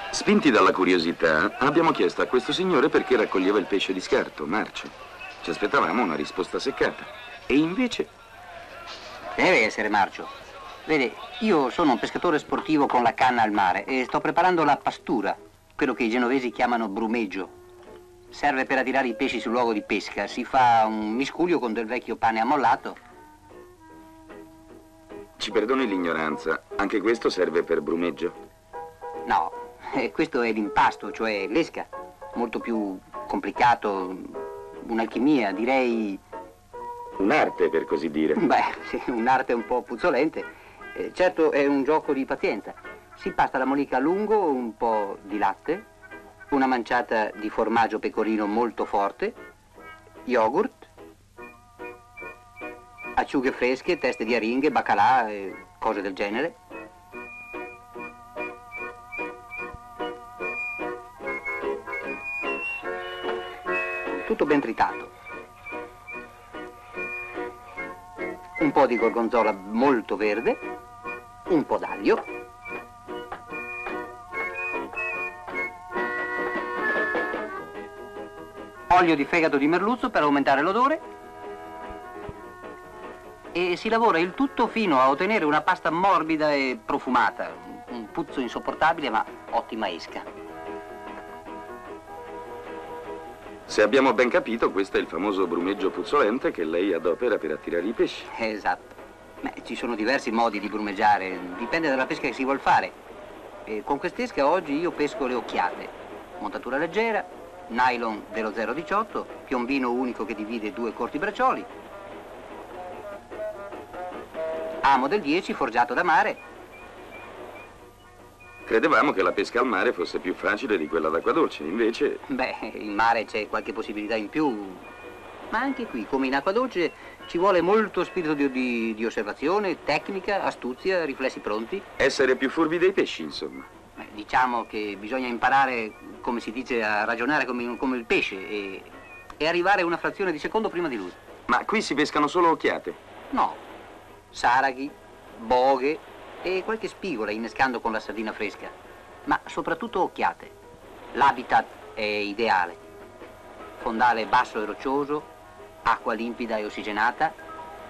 Spinti dalla curiosità, abbiamo chiesto a questo signore perché raccoglieva il pesce di scarto, marcio. Ci aspettavamo una risposta seccata. E invece... Deve essere marcio. Vede, io sono un pescatore sportivo con la canna al mare e sto preparando la pastura, quello che i genovesi chiamano brumeggio. Serve per attirare i pesci sul luogo di pesca. Si fa un miscuglio con del vecchio pane ammollato. Ci perdoni l'ignoranza, anche questo serve per brumeggio? No, questo è l'impasto, cioè l'esca. Molto più complicato, un'alchimia, direi... Un'arte, per così dire. Beh, sì, un'arte un po' puzzolente. Certo è un gioco di pazienza. Si impasta la molica a lungo, un po' di latte, una manciata di formaggio pecorino molto forte, yogurt, acciughe fresche, teste di aringhe, baccalà e cose del genere. Tutto ben tritato. Un po' di gorgonzola molto verde, un po' d'aglio, olio di fegato di merluzzo per aumentare l'odore e si lavora il tutto fino a ottenere una pasta morbida e profumata, un puzzo insopportabile ma ottima esca. Se abbiamo ben capito, questo è il famoso brumeggio puzzolente che lei adopera per attirare i pesci. Esatto. Beh, ci sono diversi modi di brumeggiare, dipende dalla pesca che si vuol fare. Con quest'esca oggi io pesco le occhiate, montatura leggera, nylon dello 0,18, piombino unico che divide due corti braccioli, amo del 10 forgiato da mare. Credevamo che la pesca al mare fosse più facile di quella d'acqua dolce, invece... Beh, in mare c'è qualche possibilità in più, ma anche qui, come in acqua dolce, ci vuole molto spirito di osservazione, tecnica, astuzia, riflessi pronti. Essere più furbi dei pesci, insomma. Diciamo che bisogna imparare, come si dice, a ragionare come il pesce e arrivare una frazione di secondo prima di lui. Ma qui si pescano solo occhiate? No, saraghi, boghe e qualche spigola innescando con la sardina fresca, ma soprattutto occhiate. L'habitat è ideale. Fondale basso e roccioso, acqua limpida e ossigenata.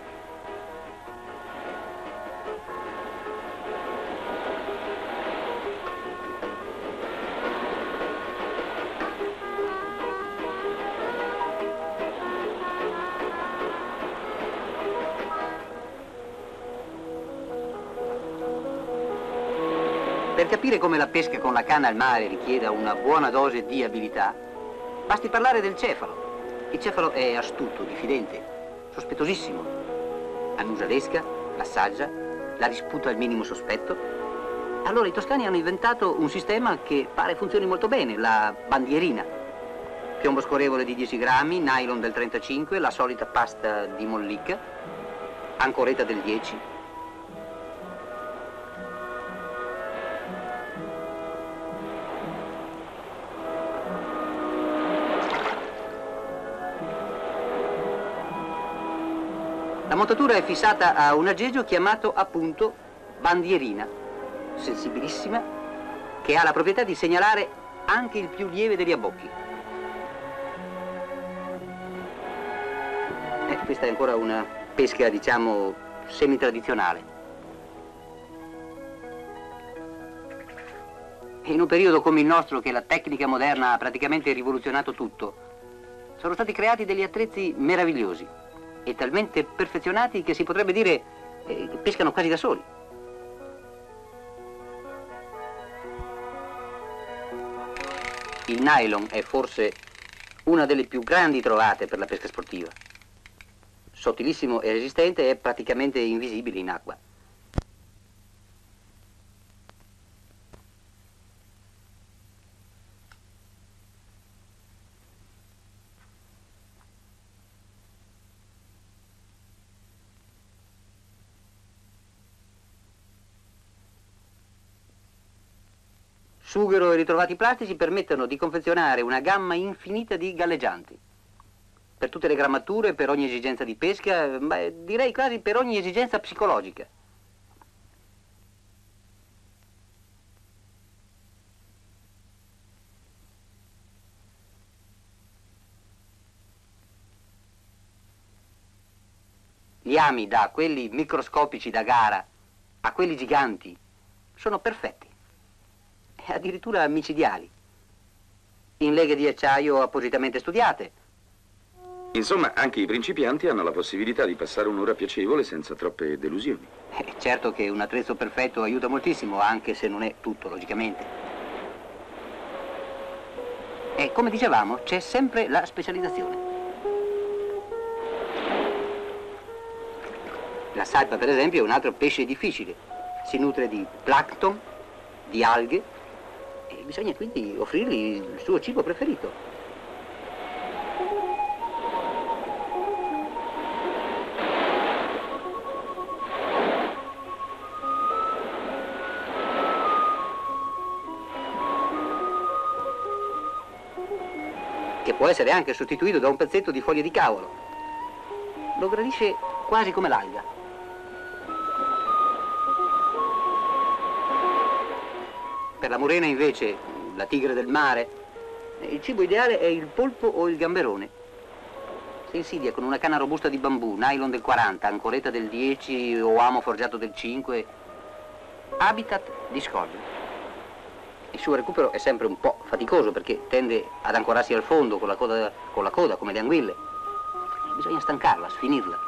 Per capire come la pesca con la canna al mare richieda una buona dose di abilità, basti parlare del cefalo. Il cefalo è astuto, diffidente, sospettosissimo. Annusa l'esca, l'assaggia, la disputa al minimo sospetto. Allora i toscani hanno inventato un sistema che pare funzioni molto bene, la bandierina. Piombo scorrevole di 10 grammi, nylon del 35, la solita pasta di mollica, ancoretta del 10. La montatura è fissata a un aggeggio chiamato appunto bandierina, sensibilissima, che ha la proprietà di segnalare anche il più lieve degli abbocchi. Questa è ancora una pesca, diciamo, semi-tradizionale. In un periodo come il nostro, che la tecnica moderna ha praticamente rivoluzionato tutto, sono stati creati degli attrezzi meravigliosi e talmente perfezionati che si potrebbe dire pescano quasi da soli. Il nylon è forse una delle più grandi trovate per la pesca sportiva. Sottilissimo e resistente, è praticamente invisibile in acqua. Sughero e ritrovati plastici permettono di confezionare una gamma infinita di galleggianti. Per tutte le grammature, per ogni esigenza di pesca, direi quasi per ogni esigenza psicologica. Li ami da quelli microscopici da gara a quelli giganti, sono perfetti. E addirittura micidiali. In leghe di acciaio appositamente studiate. Insomma, anche i principianti hanno la possibilità di passare un'ora piacevole senza troppe delusioni. Certo che un attrezzo perfetto aiuta moltissimo, anche se non è tutto, logicamente. E come dicevamo, c'è sempre la specializzazione. La salpa, per esempio, è un altro pesce difficile. Si nutre di plancton, di alghe, e bisogna quindi offrirgli il suo cibo preferito. Che può essere anche sostituito da un pezzetto di foglie di cavolo. Lo gradisce quasi come l'alga. Per la murena invece, la tigre del mare, il cibo ideale è il polpo o il gamberone. Si insidia con una canna robusta di bambù, nylon del 40, ancoretta del 10 o amo forgiato del 5, habitat di scoglio. Il suo recupero è sempre un po' faticoso perché tende ad ancorarsi al fondo con la coda come le anguille. Bisogna stancarla, sfinirla.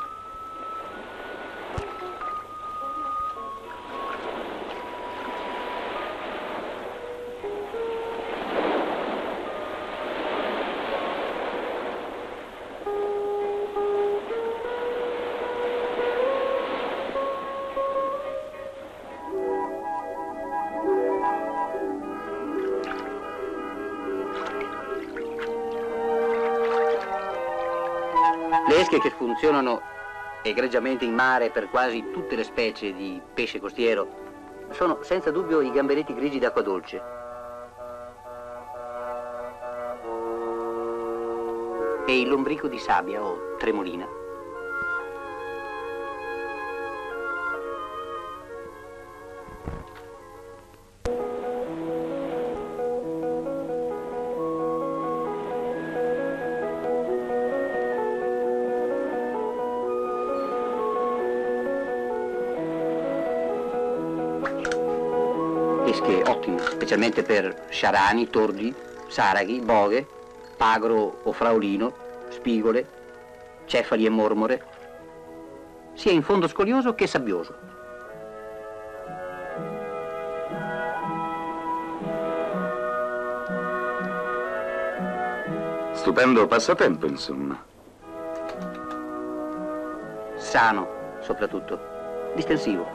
Le esche che funzionano egregiamente in mare per quasi tutte le specie di pesce costiero sono senza dubbio i gamberetti grigi d'acqua dolce. E il lombrico di sabbia o tremolina. Pesche ottime, specialmente per sciarani, tordi, saraghi, boghe, pagro o fraolino, spigole, cefali e mormore, sia in fondo scoglioso che sabbioso. Stupendo passatempo, insomma. Sano, soprattutto, distensivo.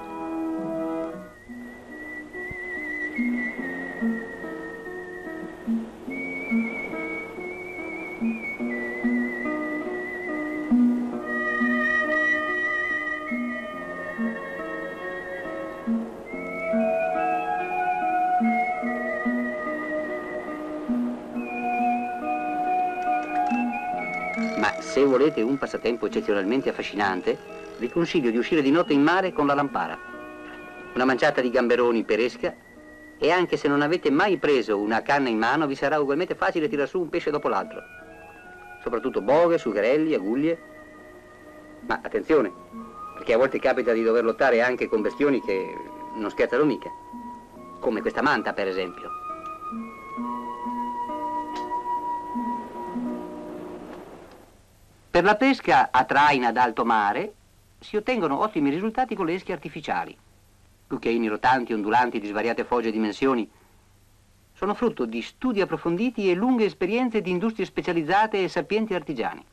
Ma se volete un passatempo eccezionalmente affascinante, vi consiglio di uscire di notte in mare con la lampara. Una manciata di gamberoni per esca e anche se non avete mai preso una canna in mano vi sarà ugualmente facile tirar su un pesce dopo l'altro. Soprattutto boghe, sugherelli, aguglie. Ma attenzione, perché a volte capita di dover lottare anche con bestioni che non scherzano mica. Come questa manta, per esempio. Per la pesca a traina ad alto mare si ottengono ottimi risultati con le esche artificiali. Cucchiaini rotanti, ondulanti di svariate fogge e dimensioni. Sono frutto di studi approfonditi e lunghe esperienze di industrie specializzate e sapienti artigiani.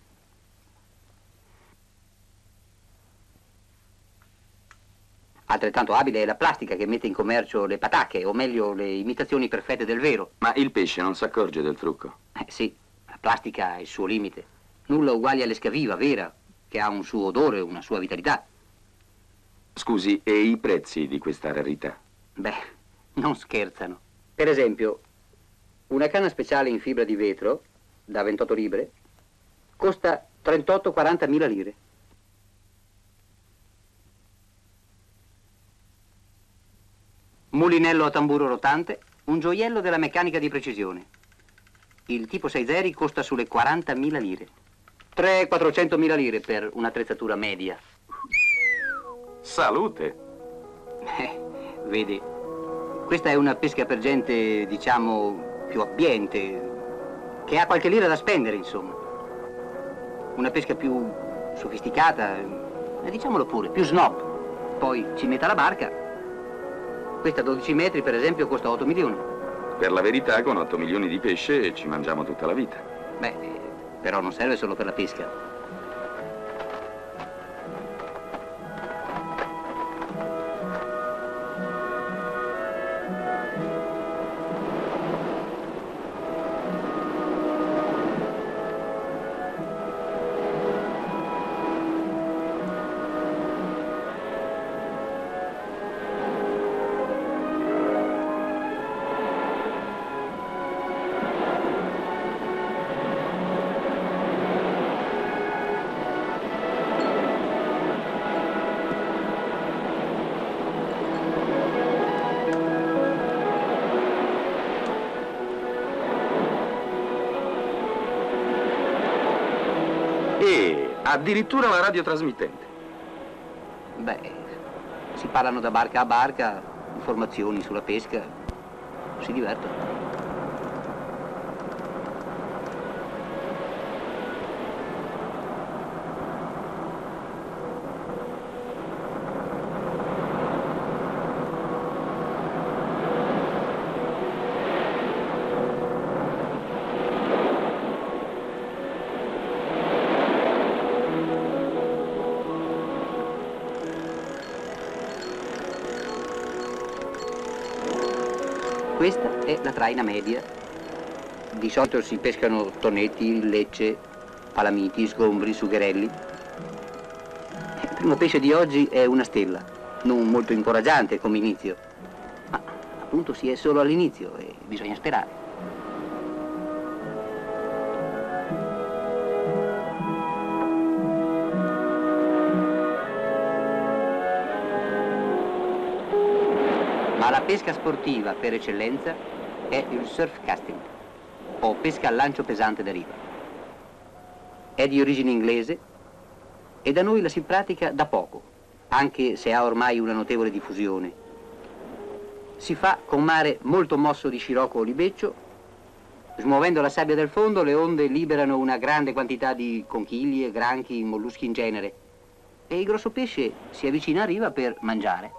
Altrettanto abile è la plastica che mette in commercio le patacche, o meglio le imitazioni perfette del vero. Ma il pesce non si accorge del trucco? Sì, la plastica ha il suo limite. Nulla uguale all'esca viva, vera, che ha un suo odore, una sua vitalità. Scusi, e i prezzi di questa rarità? Beh, non scherzano. Per esempio, una canna speciale in fibra di vetro, da 28 libre, costa 38-40 mila lire. Mulinello a tamburo rotante, un gioiello della meccanica di precisione. Il tipo 6 zeri costa sulle 40.000 lire. 300-400 mila lire per un'attrezzatura media. Salute! Vedi, questa è una pesca per gente, diciamo, più abbiente, che ha qualche lira da spendere, insomma. Una pesca più sofisticata, diciamolo pure, più snob. Poi ci metta la barca. Questa 12 metri, per esempio, costa 8 milioni. Per la verità, con 8 milioni di pesce ci mangiamo tutta la vita. Beh, però non serve solo per la pesca. E addirittura la radiotrasmittente. Beh, si parlano da barca a barca, informazioni sulla pesca, si divertono. Questa è la traina media. Di solito si pescano tonnetti, lecce, palamiti, sgombri, sugherelli. Il primo pesce di oggi è una stella, non molto incoraggiante come inizio, ma appunto si è solo all'inizio e bisogna sperare. Ma la pesca sportiva per eccellenza è il surf casting, o pesca al lancio pesante da riva. È di origine inglese e da noi la si pratica da poco, anche se ha ormai una notevole diffusione. Si fa con mare molto mosso di scirocco o libeccio. Smuovendo la sabbia del fondo, le onde liberano una grande quantità di conchiglie, granchi, molluschi in genere, e il grosso pesce si avvicina a riva per mangiare.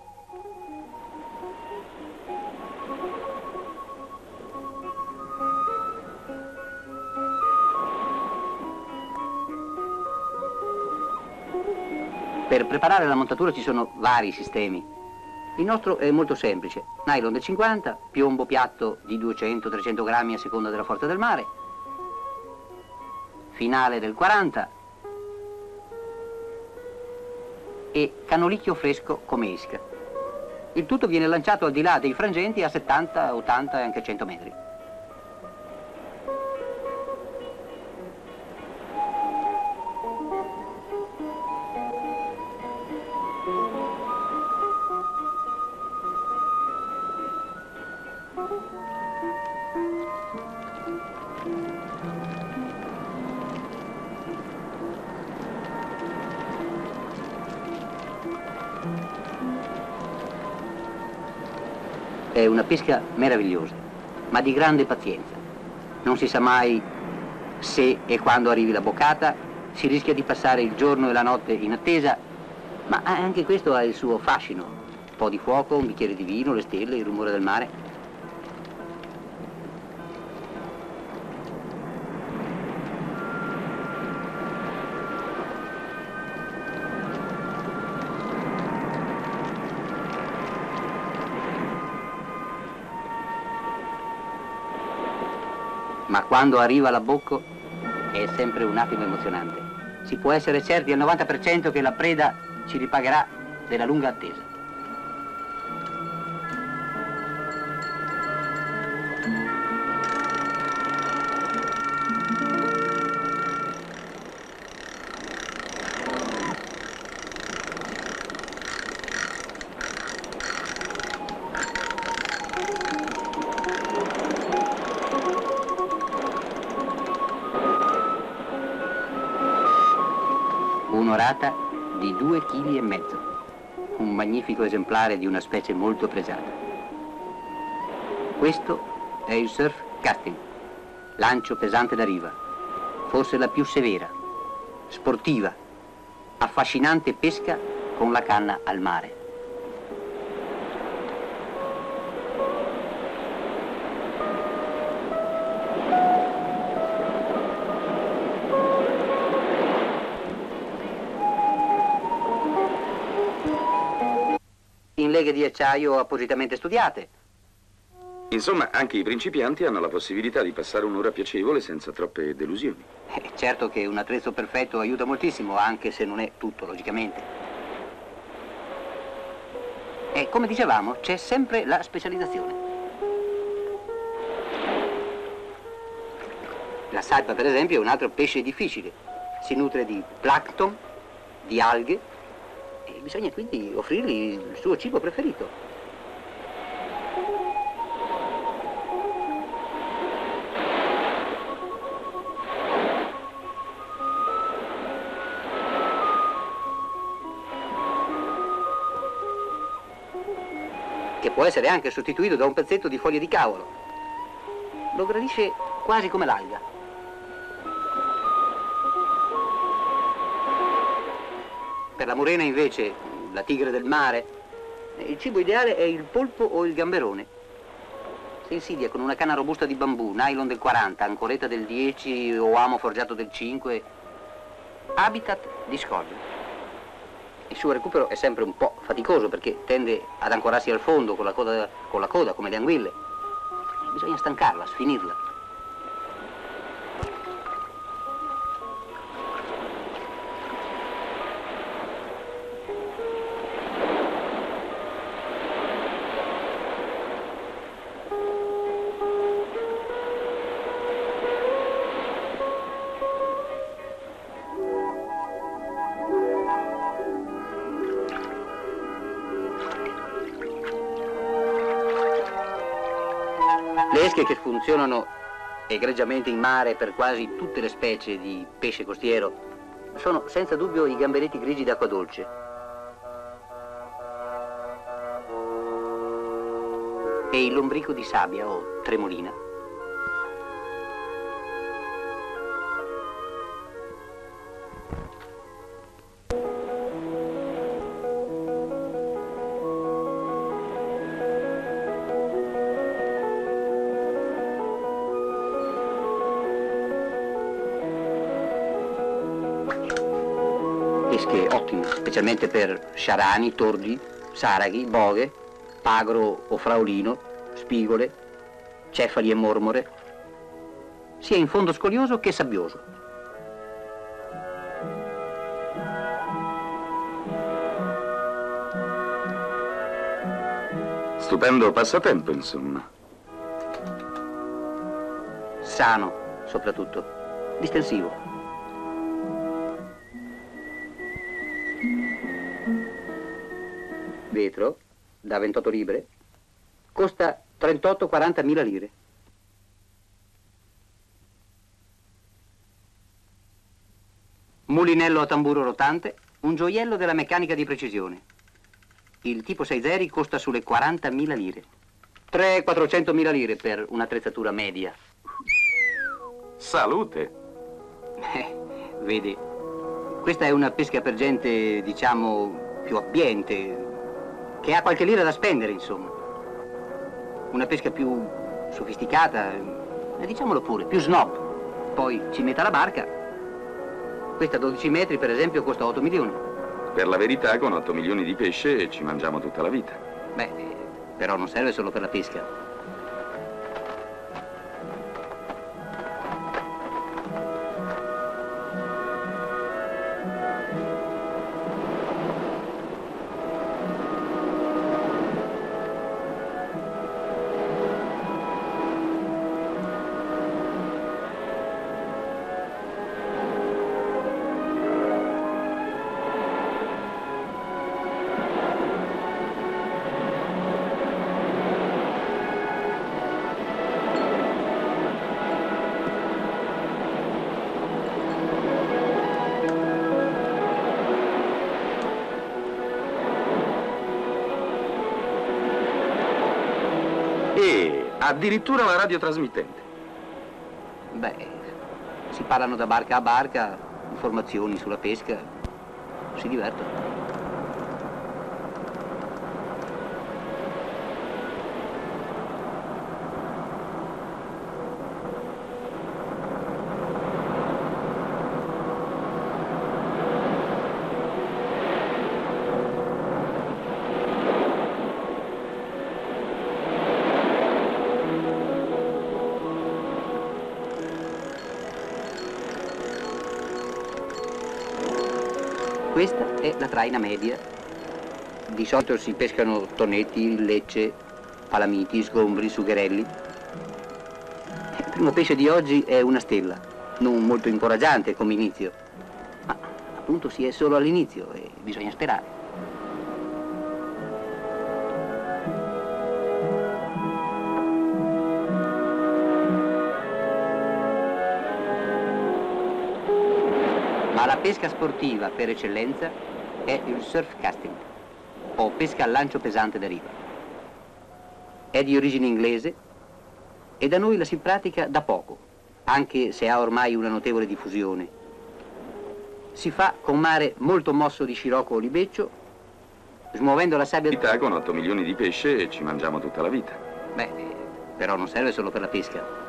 Per preparare la montatura ci sono vari sistemi. Il nostro è molto semplice. Nylon del 50, piombo piatto di 200-300 grammi a seconda della forza del mare, finale del 40 e canolicchio fresco come esca. Il tutto viene lanciato al di là dei frangenti a 70, 80 e anche 100 metri. È una pesca meravigliosa, ma di grande pazienza. Non si sa mai se e quando arrivi la boccata, si rischia di passare il giorno e la notte in attesa, ma anche questo ha il suo fascino. Un po' di fuoco, un bicchiere di vino, le stelle, il rumore del mare. Ma quando arriva l'abbocco è sempre un attimo emozionante. Si può essere certi al 90% che la preda ci ripagherà della lunga attesa. tonnellata di 2,5 kg. Un magnifico esemplare di una specie molto pregiata. Questo è il surf casting, lancio pesante da riva, forse la più severa, sportiva, affascinante pesca con la canna al mare. In leghe di acciaio appositamente studiate. Insomma, anche i principianti hanno la possibilità di passare un'ora piacevole senza troppe delusioni. Certo che un attrezzo perfetto aiuta moltissimo, anche se non è tutto, logicamente. E come dicevamo, c'è sempre la specializzazione. La saipa, per esempio, è un altro pesce difficile. Si nutre di plancton, di alghe, e bisogna quindi offrirgli il suo cibo preferito. Che può essere anche sostituito da un pezzetto di foglie di cavolo. Lo gradisce quasi come l'alga. Per la murena invece, la tigre del mare, il cibo ideale è il polpo o il gamberone. Si insidia con una canna robusta di bambù, nylon del 40, ancoretta del 10 o amo forgiato del 5, habitat di scoglio. Il suo recupero è sempre un po' faticoso perché tende ad ancorarsi al fondo con la coda come le anguille. Bisogna stancarla, sfinirla. Le esche che funzionano egregiamente in mare per quasi tutte le specie di pesce costiero sono senza dubbio i gamberetti grigi d'acqua dolce. E il lombrico di sabbia o tremolina. Pesche ottime, specialmente per sciarani, tordi, saraghi, boghe, pagro o fraulino, spigole, cefali e mormore, sia in fondo scoglioso che sabbioso. Stupendo passatempo, insomma. Sano, soprattutto, distensivo. Vetro, da 28 libre, costa 38-40 mila lire. Mulinello a tamburo rotante, un gioiello della meccanica di precisione. Il tipo 6 zeri costa sulle 40.000 lire. 300-400.000 lire per un'attrezzatura media. Salute! Vedi, questa è una pesca per gente, diciamo, più abbiente, che ha qualche lira da spendere, insomma. Una pesca più sofisticata, diciamolo pure, più snob. Poi ci metta la barca. Questa 12 metri, per esempio, costa 8 milioni. Per la verità, con 8 milioni di pesce ci mangiamo tutta la vita. Beh, però non serve solo per la pesca. addirittura la radiotrasmittente. Beh, si parlano da barca a barca, informazioni sulla pesca, si divertono. Questa è la traina media. Di solito si pescano tonnetti, lecce, palamiti, sgombri, sugherelli. Il primo pesce di oggi è una stella, non molto incoraggiante come inizio, ma appunto si è solo all'inizio e bisogna sperare. Ma la pesca sportiva per eccellenza è il surf casting, o pesca al lancio pesante da riva. È di origine inglese e da noi la si pratica da poco, anche se ha ormai una notevole diffusione. Si fa con mare molto mosso di scirocco o libeccio, smuovendo la sabbia... Con 8 milioni di pesce e ci mangiamo tutta la vita. Beh, però non serve solo per la pesca.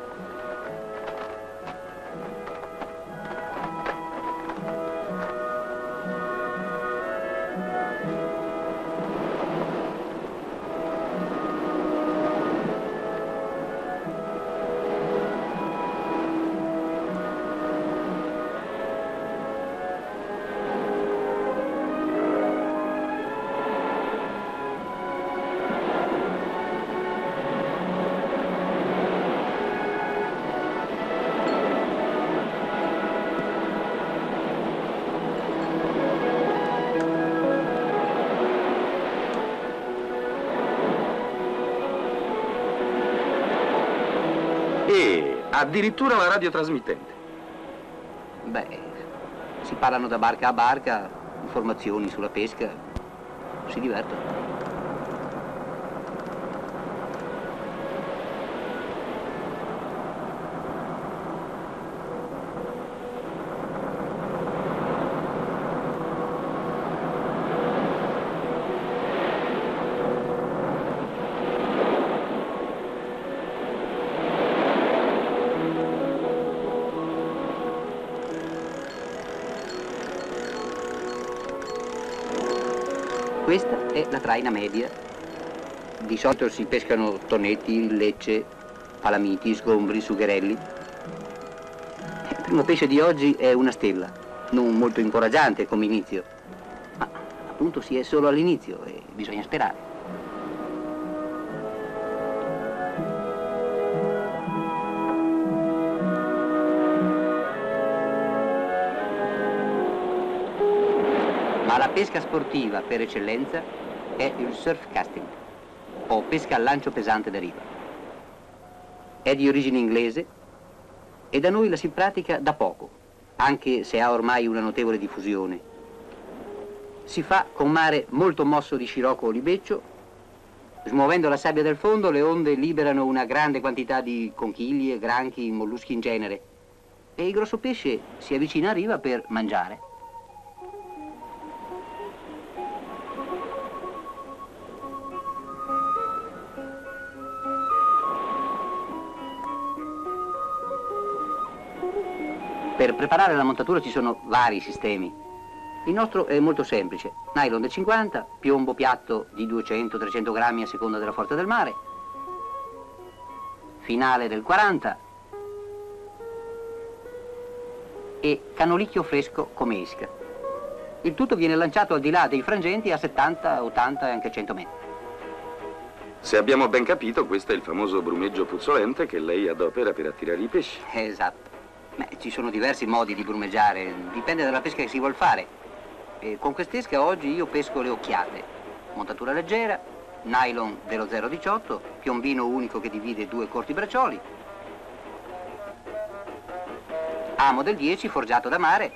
E addirittura la radiotrasmittente. Beh, si parlano da barca a barca, informazioni sulla pesca, si divertono. Questa è la traina media. Di solito si pescano tonnetti, lecce, palamiti, sgombri, sugherelli. Il primo pesce di oggi è una stella, non molto incoraggiante come inizio, ma appunto si è solo all'inizio e bisogna sperare. Ma la pesca sportiva per eccellenza è il surf casting, o pesca al lancio pesante da riva. È di origine inglese e da noi la si pratica da poco, anche se ha ormai una notevole diffusione. Si fa con mare molto mosso di scirocco o libeccio, smuovendo la sabbia del fondo le onde liberano una grande quantità di conchiglie, granchi, molluschi in genere e il grosso pesce si avvicina a riva per mangiare. Per preparare la montatura ci sono vari sistemi. Il nostro è molto semplice. Nylon del 50, piombo piatto di 200-300 grammi a seconda della forza del mare, finale del 40 e canolicchio fresco come esca. Il tutto viene lanciato al di là dei frangenti a 70, 80 e anche 100 metri. Se abbiamo ben capito, questo è il famoso brumeggio puzzolente che lei adopera per attirare i pesci. Esatto. Ci sono diversi modi di brumeggiare, dipende dalla pesca che si vuol fare. Con quest'esca oggi io pesco le occhiate, montatura leggera, nylon dello 0,18, piombino unico che divide due corti braccioli, amo del 10 forgiato da mare.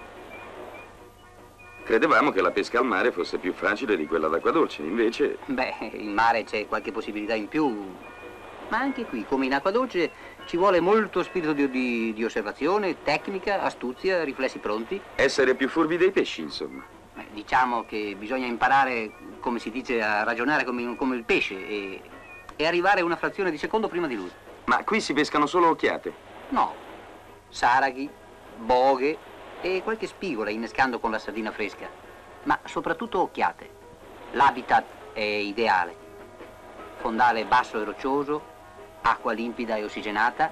Credevamo che la pesca al mare fosse più facile di quella d'acqua dolce, invece... Beh, in mare c'è qualche possibilità in più, Ma anche qui, come in acqua dolce, ci vuole molto spirito di osservazione, tecnica, astuzia, riflessi pronti. Essere più furbi dei pesci, insomma. Diciamo che bisogna imparare, come si dice, a ragionare come il pesce e arrivare una frazione di secondo prima di lui. Ma qui si pescano solo occhiate? No, saraghi, boghe e qualche spigola innescando con la sardina fresca, ma soprattutto occhiate. L'habitat è ideale. Fondale basso e roccioso, acqua limpida e ossigenata.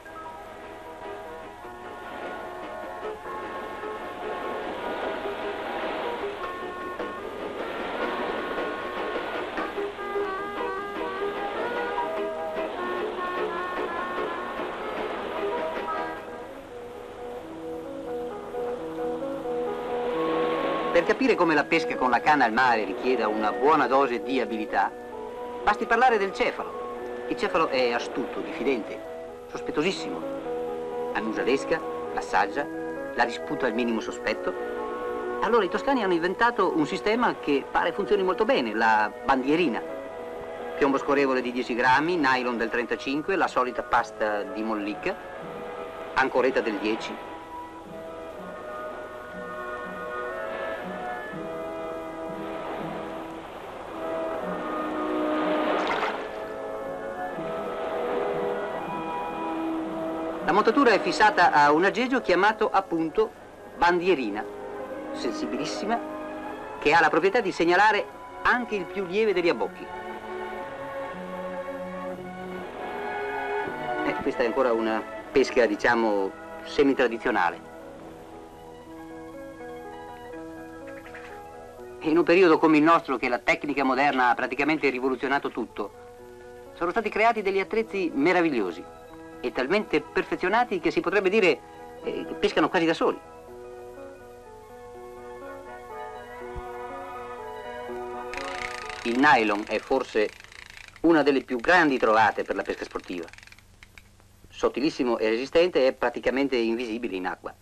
Per capire come la pesca con la canna al mare richieda una buona dose di abilità, basti parlare del cefalo. Il cefalo è astuto, diffidente, sospettosissimo. Annusa l'esca, l'assaggia, la disputa al minimo sospetto. Allora i toscani hanno inventato un sistema che pare funzioni molto bene, la bandierina. Piombo scorrevole di 10 grammi, nylon del 35, la solita pasta di mollica, ancoretta del 10. La montatura è fissata a un aggeggio chiamato appunto bandierina, sensibilissima, che ha la proprietà di segnalare anche il più lieve degli abbocchi. Questa è ancora una pesca, diciamo, semi-tradizionale. In un periodo come il nostro, che la tecnica moderna ha praticamente rivoluzionato tutto, sono stati creati degli attrezzi meravigliosi e talmente perfezionati che si potrebbe dire che pescano quasi da soli. Il nylon è forse una delle più grandi trovate per la pesca sportiva. Sottilissimo e resistente, è praticamente invisibile in acqua.